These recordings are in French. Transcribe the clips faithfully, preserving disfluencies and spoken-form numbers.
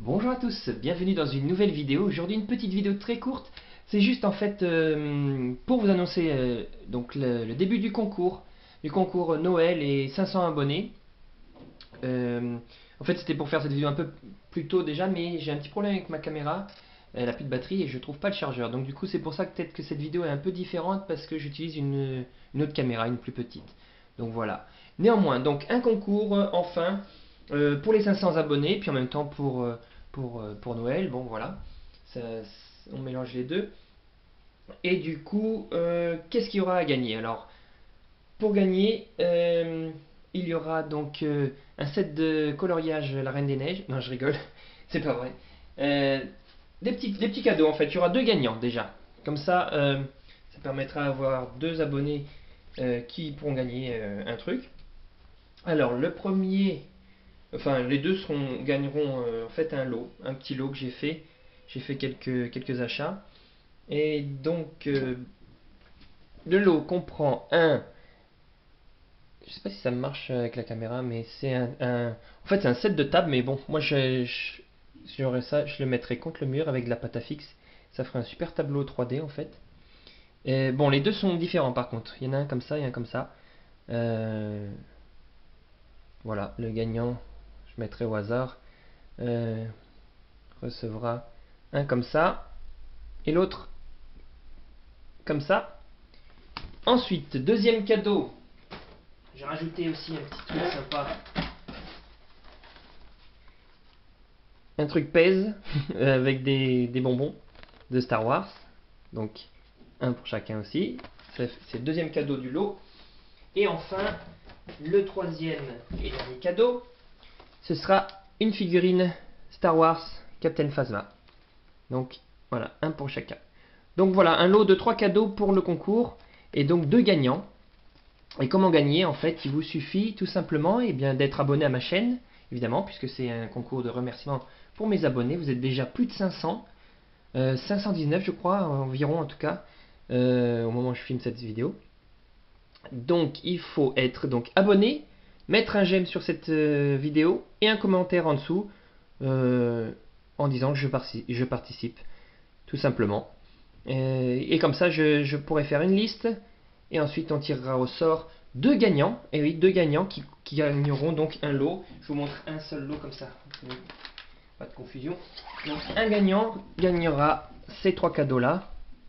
Bonjour à tous, bienvenue dans une nouvelle vidéo. Aujourd'hui une petite vidéo très courte. C'est juste en fait euh, pour vous annoncer euh, donc le, le début du concours, du concours Noël et cinq cents abonnés. Euh, en fait c'était pour faire cette vidéo un peu plus tôt déjà, mais j'ai un petit problème avec ma caméra. Elle a plus de batterie et je trouve pas le chargeur. Donc du coup c'est pour ça que peut-être que cette vidéo est un peu différente parce que j'utilise une, une autre caméra, une plus petite. Donc voilà. Néanmoins, donc un concours euh, enfin euh, pour les cinq cents abonnés, puis en même temps pour, euh, pour, euh, pour Noël. Bon voilà, ça, on mélange les deux. Et du coup, euh, qu'est-ce qu'il y aura à gagner? Alors, pour gagner, euh, il y aura donc euh, un set de coloriage La Reine des Neiges. Non, je rigole, c'est pas vrai. Euh, des, petits, des petits cadeaux en fait. Il y aura deux gagnants déjà. Comme ça, euh, ça permettra d'avoir deux abonnés euh, qui pourront gagner euh, un truc. Alors, le premier, enfin, les deux seront, gagneront euh, en fait un lot, un petit lot que j'ai fait. J'ai fait quelques, quelques achats. Et donc, euh, le lot comprend un. Je sais pas si ça marche avec la caméra, mais c'est un, un- En fait, c'est un set de table, mais bon, moi, je, je- si j'aurais ça, je le mettrais contre le mur avec de la pâte à fixe. Ça ferait un super tableau trois D en fait. Et bon, les deux sont différents par contre. Il y en a un comme ça et un comme ça. Euh, voilà, le gagnant, je mettrai au hasard, euh, recevra un comme ça et l'autre comme ça. Ensuite, deuxième cadeau. J'ai rajouté aussi un petit truc sympa. Un truc pèse avec des, des bonbons de Star Wars. Donc, un pour chacun aussi. C'est le deuxième cadeau du lot. Et enfin, le troisième et dernier cadeau, ce sera une figurine Star Wars Captain Phasma. Donc, voilà, un pour chacun. Donc voilà, un lot de trois cadeaux pour le concours et donc deux gagnants. Et comment gagner? En fait, il vous suffit tout simplement eh bien, d'être abonné à ma chaîne, évidemment, puisque c'est un concours de remerciement pour mes abonnés. Vous êtes déjà plus de cinq cents, euh, cinq cent dix-neuf je crois, environ en tout cas, euh, au moment où je filme cette vidéo. Donc il faut être donc abonné, mettre un j'aime sur cette euh, vidéo et un commentaire en dessous euh, en disant que je, partici je participe, tout simplement. Euh, et comme ça, je, je pourrai faire une liste et ensuite on tirera au sort deux gagnants. Et oui, deux gagnants qui, qui gagneront donc un lot. Je vous montre un seul lot comme ça. Pas de confusion. Donc un gagnant gagnera ces trois cadeaux-là.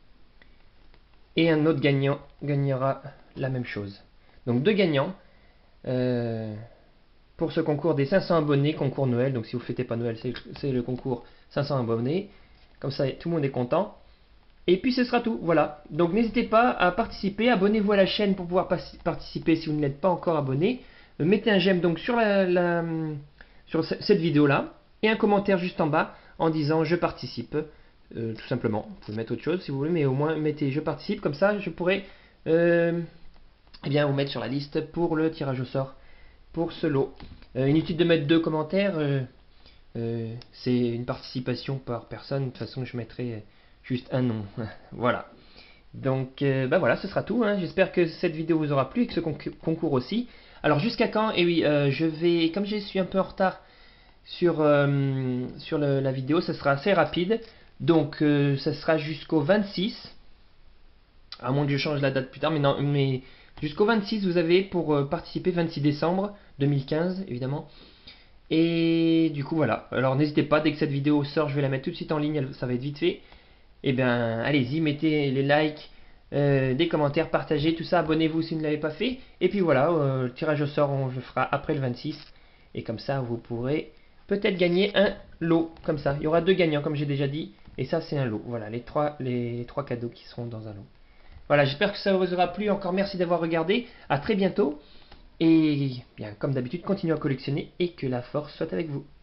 Et un autre gagnant gagnera la même chose. Donc deux gagnants euh, pour ce concours des cinq cents abonnés, concours Noël. Donc si vous ne fêtez pas Noël, c'est le concours cinq cents abonnés. Comme ça, tout le monde est content. Et puis ce sera tout, voilà. Donc n'hésitez pas à participer, abonnez-vous à la chaîne pour pouvoir participer si vous ne l'êtes pas encore abonné. Mettez un j'aime donc sur, la, la, sur cette vidéo là et un commentaire juste en bas en disant je participe, euh, tout simplement. Vous pouvez mettre autre chose si vous voulez, mais au moins mettez je participe, comme ça je pourrai euh, eh bien, vous mettre sur la liste pour le tirage au sort pour ce lot. Euh, inutile de mettre deux commentaires, euh, euh, c'est une participation par personne, de toute façon je mettrai juste un nom. Voilà. Donc, euh, bah voilà, ce sera tout. Hein. J'espère que cette vidéo vous aura plu et que ce concours aussi. Alors, jusqu'à quand? Et eh oui, euh, je vais, comme je suis un peu en retard sur, euh, sur le, la vidéo, ça sera assez rapide. Donc, euh, ça sera jusqu'au vingt-six. À moins que je change la date plus tard, mais non, mais jusqu'au vingt-six, vous avez pour euh, participer, vingt-six décembre deux mille quinze, évidemment. Et du coup, voilà. Alors, n'hésitez pas, dès que cette vidéo sort, je vais la mettre tout de suite en ligne, ça va être vite fait. Et bien, allez-y, mettez les likes, euh, des commentaires, partagez tout ça, abonnez-vous si vous ne l'avez pas fait. Et puis voilà, euh, le tirage au sort, on le fera après le vingt-six. Et comme ça, vous pourrez peut-être gagner un lot, comme ça. Il y aura deux gagnants, comme j'ai déjà dit. Et ça, c'est un lot. Voilà, les trois, les trois cadeaux qui seront dans un lot. Voilà, j'espère que ça vous aura plu. Encore merci d'avoir regardé. À très bientôt. Et bien, comme d'habitude, continuez à collectionner et que la force soit avec vous.